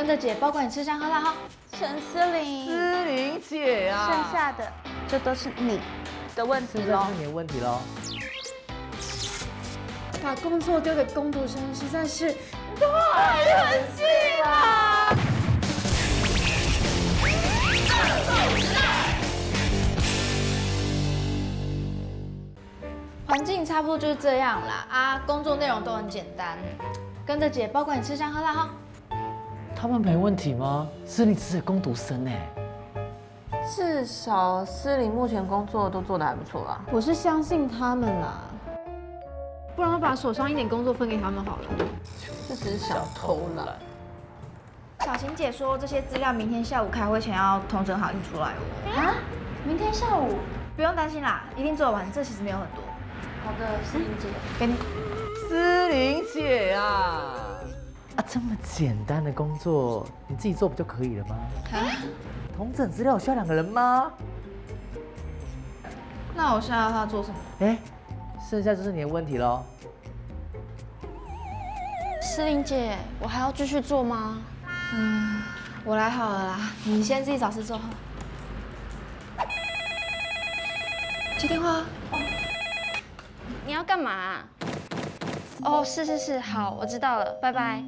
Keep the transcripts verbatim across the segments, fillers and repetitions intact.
跟着姐包管你吃香喝辣哈。 陈思玲， 思玲姐啊， 剩下的就都是你的问题喽。 是你的问题喽。 把工作丢给工读生，实在是太任性了！ 环境差不多就是这样啦，啊，工作内容都很简单，跟着姐包管你吃香喝辣哈。 他们没问题吗？思玲只是工读生哎。 至少思玲目前工作都做得还不错啦。 我是相信他们啦，不然我把手上一点工作分给他们好了。 就只是想偷懒。 小晴姐说这些资料明天下午开会前要统整好印出来哦。 啊？明天下午？ 不用担心啦，一定做得完，这其实没有很多。 好的，思玲姐， 给你。 思玲姐啊，啊，这么简单的工作，你自己做不就可以了吗？ 啊？ 统整资料需要两个人吗？ 那我现在要他做什么？ 哎，剩下就是你的问题喽。 思玲姐，我还要继续做吗？ 嗯，我来好了啦，你先自己找事做哈。接电话。 你要干嘛啊？哦，是是是，好，我知道了，拜拜。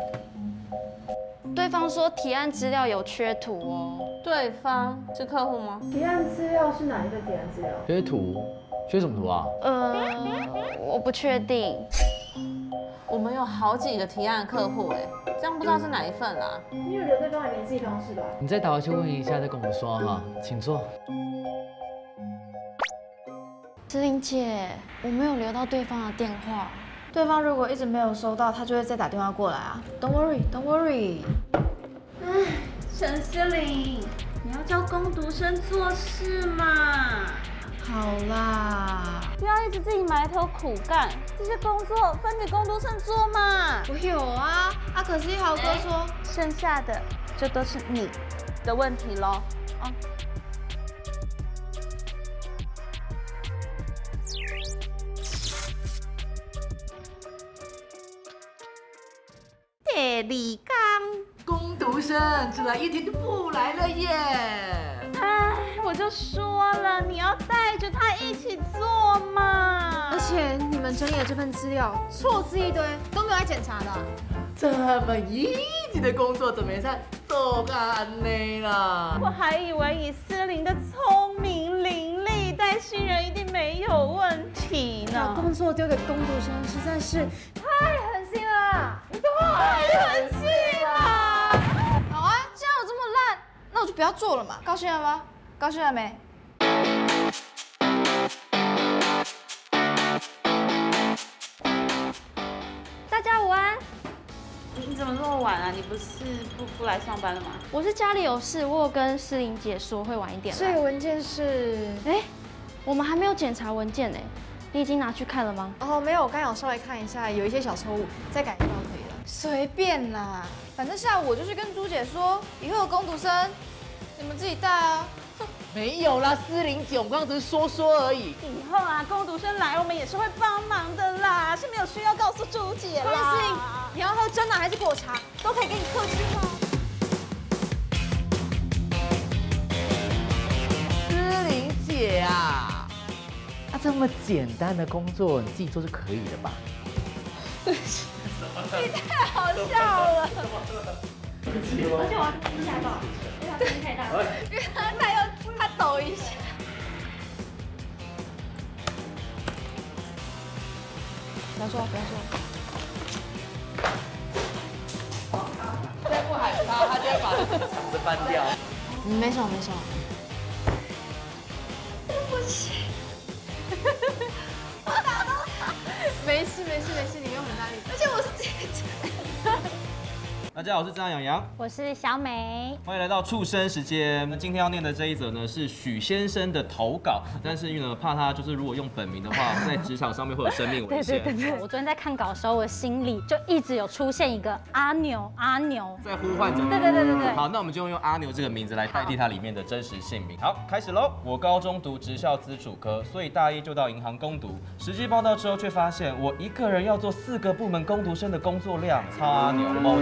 对方说提案资料有缺图哦。 对方是客户吗？ 提案资料是哪一个提案资料？ 缺图，缺什么图啊？ 呃，我不确定。 我们有好几个提案客户哎，这样不知道是哪一份啦。 你有留对方的联系方式吧？ 你再打回去问一下，再跟我们说哈，请坐。 思玲姐，我没有留到对方的电话。 对方如果一直没有收到，他就会再打电话过来啊。Don't worry, don't worry。 唉，陈思玲，你要教工读生做事嘛？ 好啦， 不要一直自己埋头苦干，这些工作分给工读生做嘛。 我有啊，啊可是豪哥说， 剩下的就都是你的问题喽。哦。第二天， 工读生只来一天就不来了耶！ 哎，我就说了，你要带着他一起做嘛。 而且你们整理的这份资料错字一堆，都没有来检查的。 这么 easy 的工作，怎么也算做干呢啦？ 我还以为以思玲的聪明伶俐，带新人一定没有问题把呢。 工作丢给工读生，实在是太狠心了！ 太狠心了！ 好啊，既然我这么烂，那我就不要做了嘛。高兴了吗？高兴了没？ 大家午安， 你你怎么这么晚啊？你不是不不来上班了吗？ 我是家里有事，我有跟思玲姐说会晚一点来。 这个文件是…… 哎，我们还没有检查文件呢，你已经拿去看了吗？ 哦，没有，我刚有稍微看一下，有一些小错误，再改一下就可以了。 随便啦，反正下午我就去跟朱姐说，以后的工读生你们自己带啊。 没有啦，思玲姐，我们刚刚只是说说而已。 以后啊，工读生来我们也是会帮忙的啦，是没有需要告诉朱姐啦。 思玲，你要喝真奶还是果茶，都可以给你客气哦。 思玲姐啊，啊这么简单的工作，你自己做就可以了吧？ 你太好笑了。 而且我要听下报，因为它声音太大了。 因为他他又他抖一下。不要说，不要说。 再不喊他，他就会把这个场子搬掉。 嗯，没什么，没什么。 对不起。 没事没事没事，你用很大力。 而且我是自己讲。 大家好，我是张洋洋， 我是小美， 欢迎来到畜生时间。那今天要念的这一则呢是许先生的投稿，但是因为呢怕他就是如果用本名的话，在职场上面会有生命危险。 对对对对，我昨天在看稿的时候，我心里就一直有出现一个阿牛阿牛， 在呼唤着。 对对对对对。 好，那我们就用阿牛这个名字来代替它里面的真实姓名。好，开始喽。我高中读职校资主科，所以大一就到银行攻读。实际报到之后，却发现我一个人要做四个部门工读生的工作量，超阿牛。某天上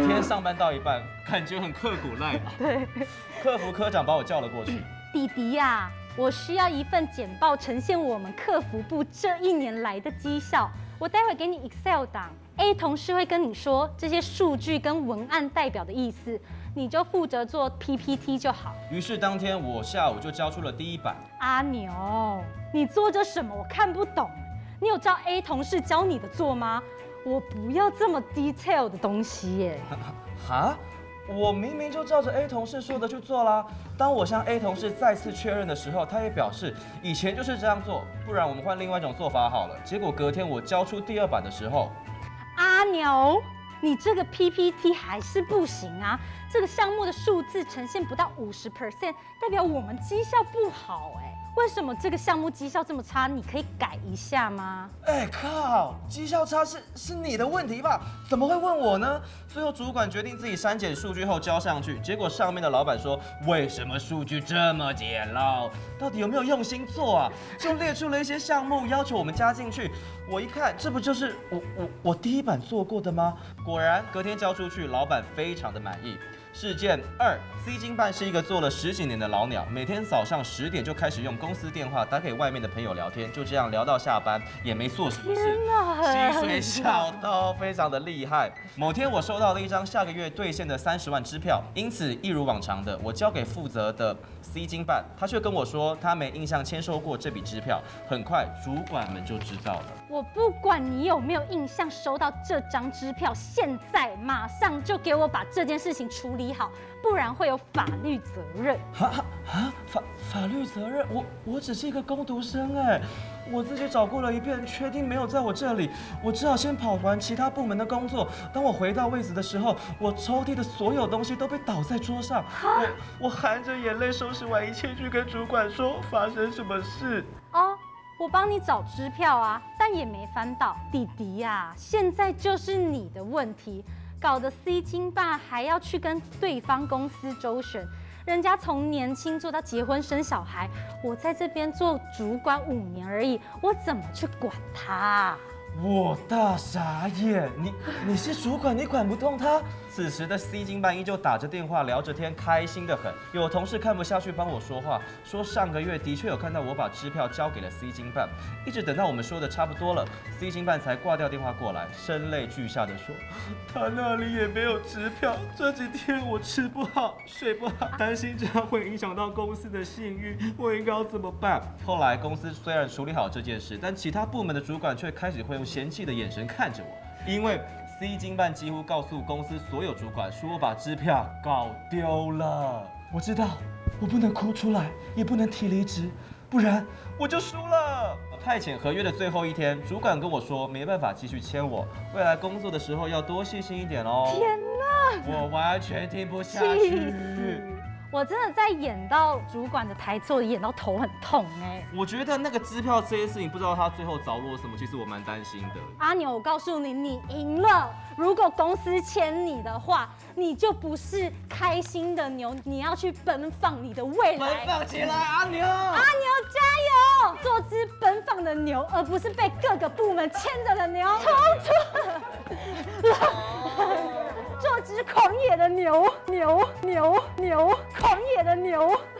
班到一半，感觉很刻苦耐劳。对，客服科长把我叫了过去。 弟弟呀、我需要一份简报呈现我们客服部这一年来的绩效。我待会给你 Excel 档 ，A 同事会跟你说这些数据跟文案代表的意思，你就负责做 P P T 就好。 于是当天我下午就交出了第一版。 阿牛，你做着什么？我看不懂。你有照 A 同事教你的做吗？我不要这么 detail 的东西耶。 哈？我明明就照着 A 同事说的去做啦。当我向 A 同事再次确认的时候，他也表示以前就是这样做，不然我们换另外一种做法好了。结果隔天我交出第二版的时候， 阿牛，你这个 P P T 还是不行啊！这个项目的数字呈现不到五十 percent， 代表我们绩效不好哎。为什么这个项目绩效这么差？你可以改一下吗？ 哎靠，绩效差是是你的问题吧？怎么会问我呢？最后主管决定自己删减数据后交上去，结果上面的老板说，为什么数据这么简陋？到底有没有用心做啊？就列出了一些项目要求我们加进去。我一看，这不就是我我我第一版做过的吗？果然隔天交出去，老板非常的满意。事件二 ，C 经办是一个做了十几年的老鸟，每天早上十点就开始用公司电话打给外面的朋友聊天，就这样聊到下班，也没做什么事，薪水小到非常的厉害。某天我收到了一张下个月兑现的三十万支票，因此一如往常的，我交给负责的 C 经办，他却跟我说他没印象签收过这笔支票。很快主管们就知道了。 我不管你有没有印象收到这张支票，现在马上就给我把这件事情处理好，不然会有法律责任。 哈哈哈，法法律责任？我我只是一个工读生哎，我自己找过了一遍，确定没有在我这里，我只好先跑完其他部门的工作。当我回到位子的时候，我抽屉的所有东西都被倒在桌上，我我含着眼泪收拾完一切，去跟主管说发生什么事。 哦。我帮你找支票啊，但也没翻到。弟弟呀、啊，现在就是你的问题，搞得 C 经办还要去跟对方公司周旋。人家从年轻做到结婚生小孩，我在这边做主管五年而已，我怎么去管他、啊？ 我大傻眼，你你是主管，你管不动他？此时的 C 经办依旧打着电话聊着天，开心得很。有同事看不下去帮我说话，说上个月的确有看到我把支票交给了 C 经办，一直等到我们说的差不多了 ，C 经办才挂掉电话过来，声泪俱下的说，他那里也没有支票，这几天我吃不好睡不好，担心这样会影响到公司的信誉，我应该要怎么办？后来公司虽然处理好这件事，但其他部门的主管却开始会用嫌弃的眼神看着我，因为 C 经办几乎告诉公司所有主管，说我把支票搞丢了。我知道，我不能哭出来，也不能提离职，不然我就输了。派遣合约的最后一天，主管跟我说，没办法继续签我，未来工作的时候要多细心一点哦。 天哪！ 我完全听不下气去。 死！我真的在演到主管的台词，我演到头很痛哎。 我觉得那个支票这件事情，不知道他最后着落什么，其实我蛮担心的。 阿牛，我告诉你，你赢了。如果公司签你的话，你就不是开心的牛，你要去奔放你的未来。 奔放起来，阿牛！ 阿牛加油，做只奔放的牛，而不是被各个部门牵着的牛。冲出！做只狂野的牛，牛牛牛，狂野的牛。